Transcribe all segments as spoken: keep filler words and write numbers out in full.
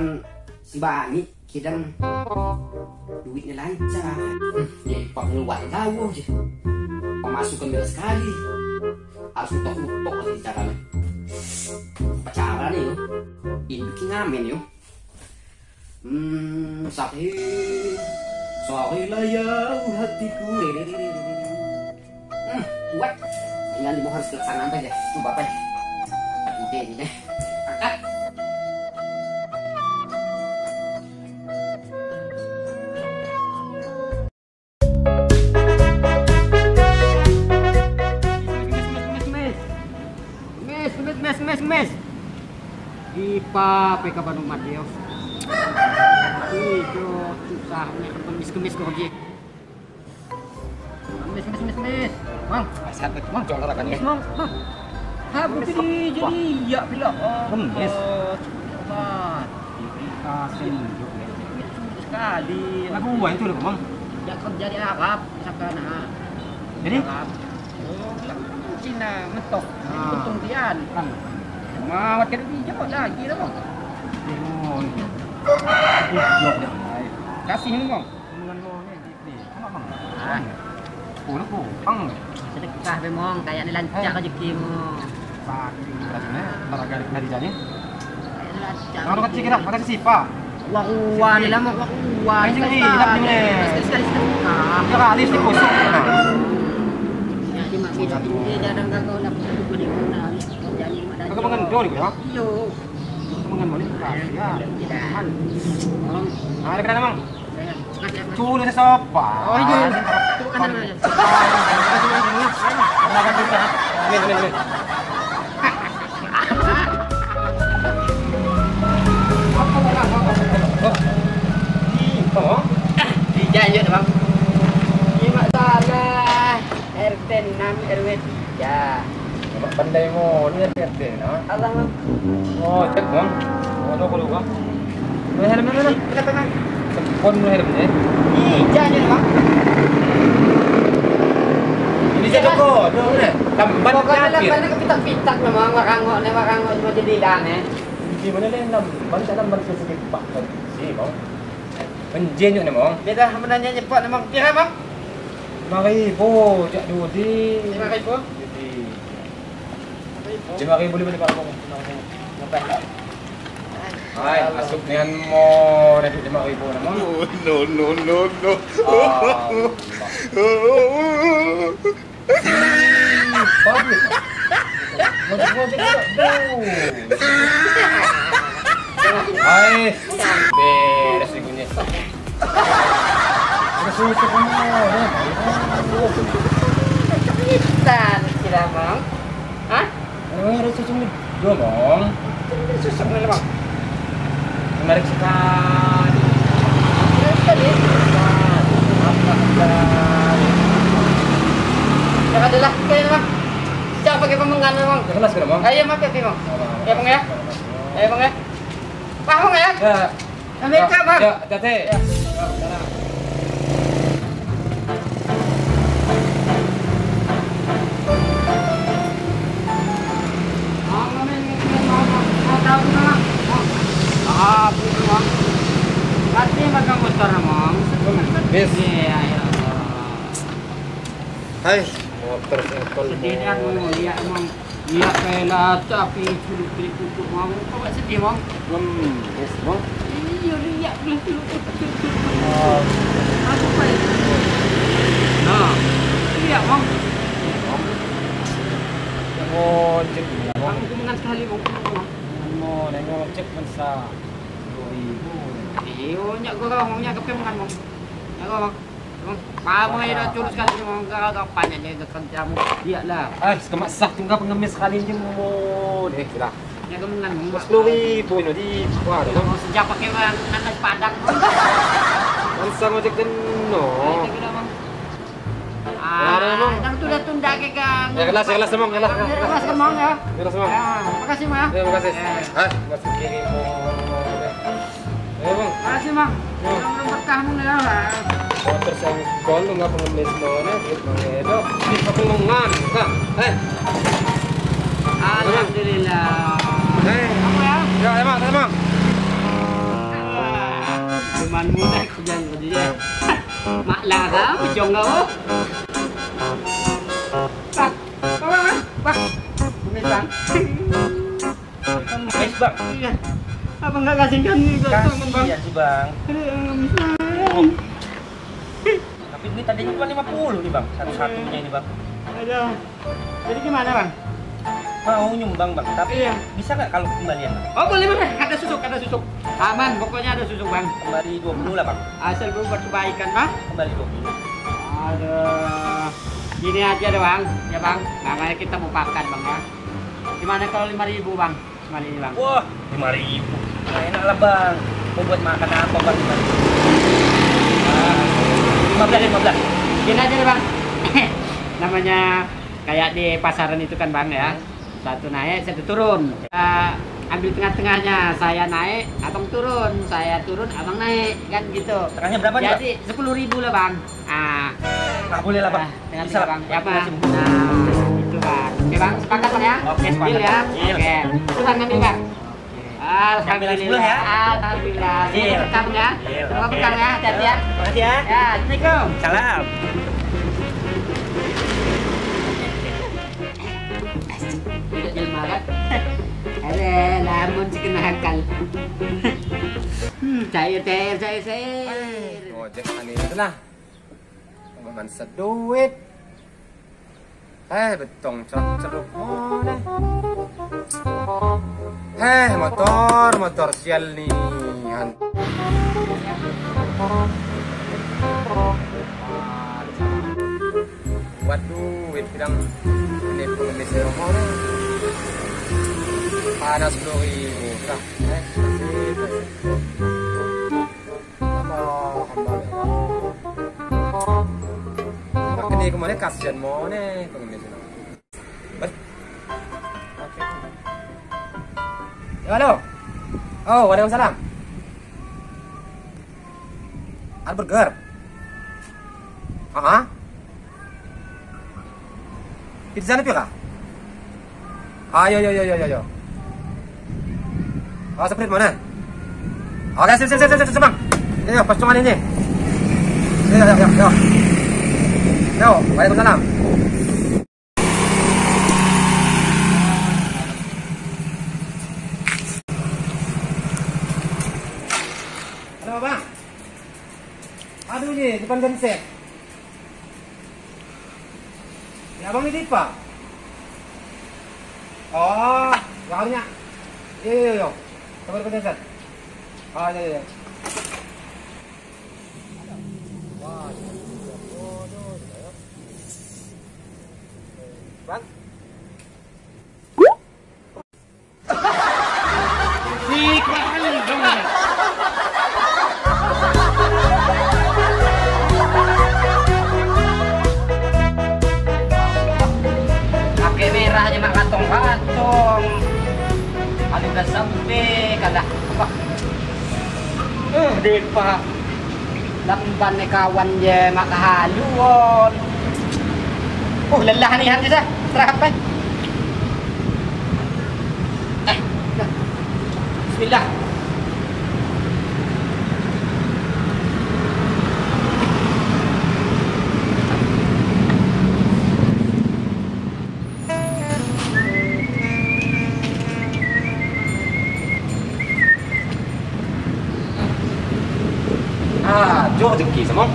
kan si Bani kidang duitnya lancar. Jadi pengeluaran tahu aja. Pemasukan beda sekali. Harus nutok-nutok lagi caranya. Apa cara nih yo? Bikin ngamen yo. Hmm, sahih. Sorrylah ya hatiku. Hmm, kuat. Ingat mau harus ke sana sampai deh. Tuh bapak. Ide ini deh. Angkat. Mes, mes, mes. Ipa, peka Bandung Mateo. Itu susahnya kemis-kemis kerja. Mes, mes, mes, mes. Mang, sehat bet, mang, jual olahraga nih. Mang, mang. Habu jadi jadi ya bila. Kemis. Obat. Dikasih hidup ya. Sekali. Aku buat itu loh, mang. Ya kerja di Arab, misalkan. Jadi? Oh, Cina mentok, untung pian kan. Mawat kan dijawab lagi lah bang. Oh, jawab dah. Kasih ni bang. Dengan lo ni, ni, apa bang? Ah, puluh ku, bang. Sedekah bemong, kayak ni lancar rezekimu. Bagi rasanya, olahraga dari jani. Kalau kecil kita, makan siapa? Wah, wah ni lama, wah, wah. Ini ni, tidak ni. Sekali sedekah. Ya kali ni kosong. Kita ini jarang kau nak beli guna ni. Jadi ada. Kau mengendor ni ya? Iyo. Mengendor ni ya. Tidak. Ah, ada kena mang. Culu ni siapa? Oh iya. Tu kan namanya. Makan kita. Ni ni ni. Apa nak apa? Oh. Dijanji bang. Ini masalah. R T enam R W tiga. Pandai mo, ni R T no. Allah. Oh, cek bang. Oh, no kulo bang. Mo helm na na. Kenapa bang? Pon mo helm ni. Ih, jangan bang. Ini saya ko, do ni. Lambat na. Lambat na kapitak-pitak memang marango ni marango mo jadi dan eh. Di mana ni enam? Balik dalam balik sedikit pak. Si bang. Penjenyo ni bang. Beda menanya cepat memang kira bang. Lima ribu, cak dua di. Lima ribu? Jadi. Lima ribu boleh balik kamu. Ngapain? Hai, masuk dengan mo dari lima ribu nama. No no no no. Bagus. Ngojek-ngojek tu. Hai. Beres igunya. Susah kamu, ya. Kita kira bang, hah? Oh, ada susah ni, dua bang. Susah ni bang. Menarik sekali. Sekali. Apa sekali? Jangan adalah kayak bang. Jangan pakai pemengan bang. Jelas kan bang? Ayo pakai bang. Ya bang ya. Ayo bang ya. Pak bang ya. Ya. Amerika bang. Ya, hati-hati. Ya. Ah, bukan. Hati makan motor namang. Yes. Iya, ya. Hai, motor sekol. Sedih aku lihat emang lihat pela tapi culik-culik tutup mau. Kau sedih mang? Hmm, yes, bang. Iya, lihat belum tutup. Oh. Aku baik. Nah, lihat mang. Oh, cek. Aku kemengan sekali bang. Mau nengok cek mensa dua ribu. Iyo, nyak gua kau nyak kepe makan bang. Nyak gua bang. Bang, pamo ida curus sekali bang. Kau kapan ni kerjamu? Iyalah. Eh, kemak sah tinggal pengemis sekali je mo. Deh, lah. Nyak kemengan bang. Sepuluh ribu ni di. Wah, dah. Sejak pakai nasi padang. Mensa mau cek deno. Ah, yang tu dah tunda ke gang. Ya kelas, kelas semong, kelas. Kelas semong ya. Kelas semong. Ya, makasih Mang. Ya, makasih. Hai, makasih kirim. Eh, Bang. Makasih, Mang. Yang berkah mung ya. Motor sang kol enggak pengemis mana, duit mangedo. Di pemengan, Kak. Eh. Alhamdulillah. Eh, ya. Ya, emang, emang. jangan tadi ya. Mak lara pejong kau. Bang, bang, bang. Ini bang. Guys bang. Iya. Abang nggak kasihkan nih ke tangan bang. Iya sih bang. Oh. Tapi ini tadinya cuma lima puluh nih bang, satu-satunya ini bang. Aduh. Jadi gimana bang? Mau nyumbang bang, tapi Iya. bisa nggak kalau kembalian bang? Oh boleh boleh, ada susuk, ada susuk. Aman, pokoknya ada susuk bang. Kembali dua puluh lah bang. Asal berbuat kebaikan bang. Kembali dua puluh. Aduh. Gini aja deh bang, ya bang. Namanya kita mau makan bang ya. Gimana kalau lima ribu bang? Cuma ini bang. Wah, lima ribu. Nah, enak lah bang. Mau buat makan apa bang? Lima belas, lima belas. Gini aja deh bang. Namanya kayak di pasaran itu kan bang ya. Satu naik, satu turun. Kita ambil tengah-tengahnya. Saya naik, abang turun. Saya turun, abang naik. Kan gitu. Tengahnya berapa nih bang? Jadi sepuluh ribu lah bang. Ah, Nggak boleh lah bang. Tengah Bisa tiga lah bang. Ya bang. Masih- Nah, itu bang. Oke bang, sepakat bang ya? Oke, sepakat. Deal ya. Deal. Oke. Itu bang ngambil bang. Alhamdulillah. sepuluh ya. Alhamdulillah. Deal. Semoga bekam ya. Deal. Semoga Oke. bekam ya. Hati-hati ya. Makasih ya. Ya, Assalamualaikum. Salam. Tidak jelma kan? Ada lamun si kena hakal. Hmm, cair cair cair cair. Ngojek aneh itu lah. Nggak seduit. Eh, betong ceruk oh deh. Eh, motor, motor sial nih. Han- Buat duit bilang ini pengemis rokok deh. Panas sepuluh ribu. Dah, eh, bersih. Tambah kembali. Makin ini kemana kasihan mau nih pengemis itu. Baik. Oke. Ya, halo. Oh, waalaikumsalam. Ada burger. Ah, pizza nih pila. Ayo, yo, yo, yo, yo, yo. Oh, seperti mana? Oke, sip, sip, sip, sip, sip, bang. Yo, pas cuman ini. Yo, yo, yo, yo. Yo, waalaikumsalam. Halo, bang. Aduh, ini depan genset. Ya, bang ini pak. Oh, yang harusnya. Iya, iya, iya. Coba depan genset. Oh, iya, iya. Wah, bang. Sik, makan dong. Pakai merah aja mak kantong-kantong. Kalau udah sampai kalah apa? Eh, deh pak. Lamban ni kawan je mak haluan. Oh, lelah ni hati saya. Istirahat kan? Eh, dah. Bismillah. Ah, Jo rezeki semua.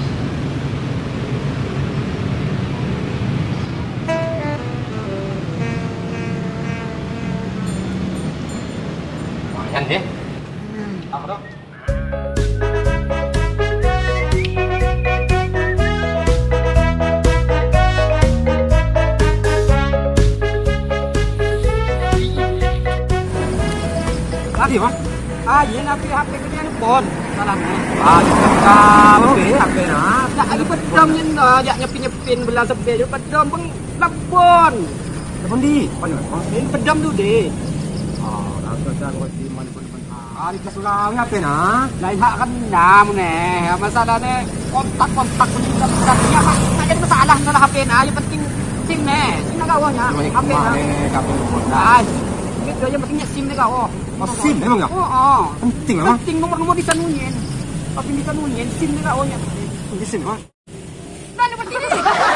Lumayan deh. Apa dong? Lagi, Bang. Ah, iya napi H P gede pon. Salahnya. Ah, kamu deh H P nah. Dak lagi pedom yen ajak nyepin-nyepin belah sepe je pedom pun labon. Telepon di. Apa nih? Ini pedom tu deh. Ah, aku tak kau di mana pun pun. Ah, di kesulau H P nah. Lain hak kan dam ne. Masalahnya kontak-kontak pun tidak berarti apa? Tak jadi masalah dengan H P nah. Yang penting SIM ne. SIM nak kawanya. H P nah. Kamu pun. Ah, itu yang pentingnya SIM ne kau. Oh, SIM memang ya? Oh, oh. Penting memang. Penting nomor-nomor di sanunya. Tapi ini kan nyensin ni kau nya. Nyensin bang. Mana berdiri?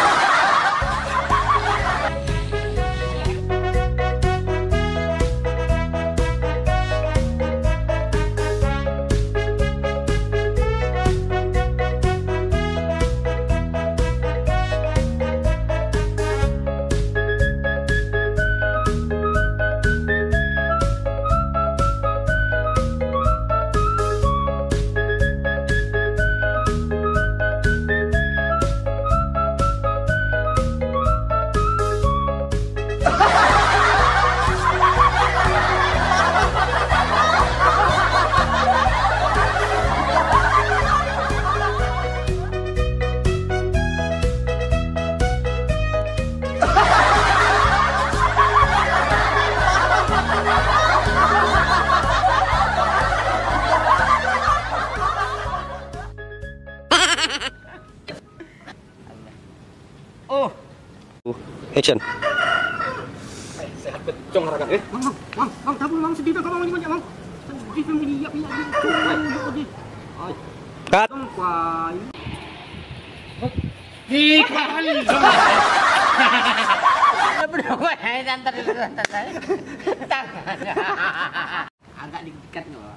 Oh. Action. Sehat becong harakan eh. Mang, mang, mang, mang, tak boleh mang sedih dah kau mang banyak mang. Sedih film ini ya punya. Ay. Cut. Kuai. Di kali. Berdua santai santai. Tangan. Agak diikat loh.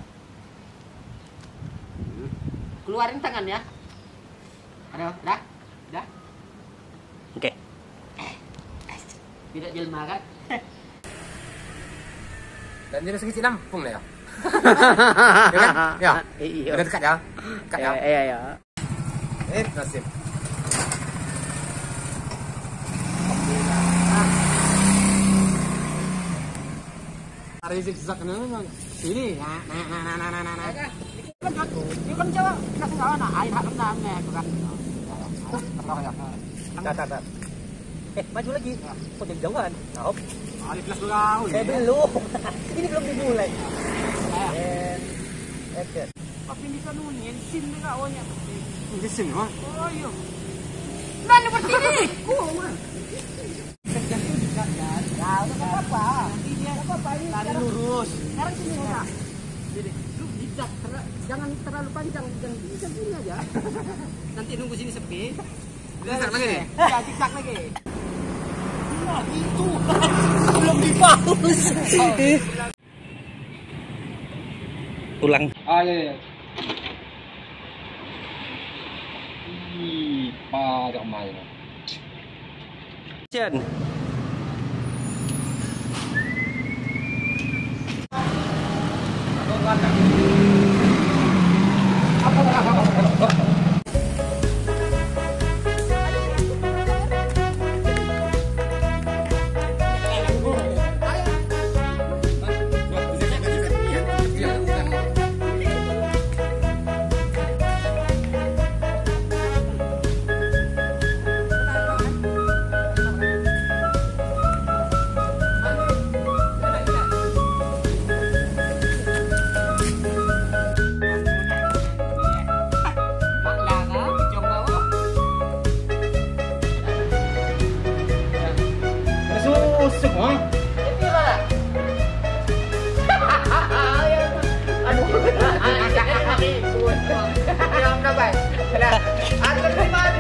Keluarin tangan ya. Ada, dah, dah. Oke. Tidak jelma kan? Dan jadi segisi Lampung lah ya. Ya kan? Ya. Iya. Udah dekat ya. Dekat ya. Iya, iya. Eh, nasib. Hari zigzag ni memang ini. Nah, nah, nah, nah, nah, nah, nah. Ini kan Jawa, kita enggak ada air hak rendangnya kan. Tak, tak, tak. Eh, maju lagi. Kok jadi jauhan? Tahu. Ali plus gaul. Eh, belum. Ini belum dimulai. Eh, action. Tapi bisa nunyin sin ni kau nya. Di sini mah. Oh iya. Mana berdiri? Oh, man. Ya, udah apa-apa. Ini apa-apa ini. Lari lurus. Sekarang sini aja. Jadi, lu bijak, jangan terlalu panjang, jangan bisa sini aja. Nanti nunggu sini sepi. Zigzag lagi nih. Ya, zigzag lagi. Nah, itu. Belum dipaus. Ulang. Ah, iya, iya. Ih, pada main. Action. Aduh, agak lagi. Yang berapa? Ada lima.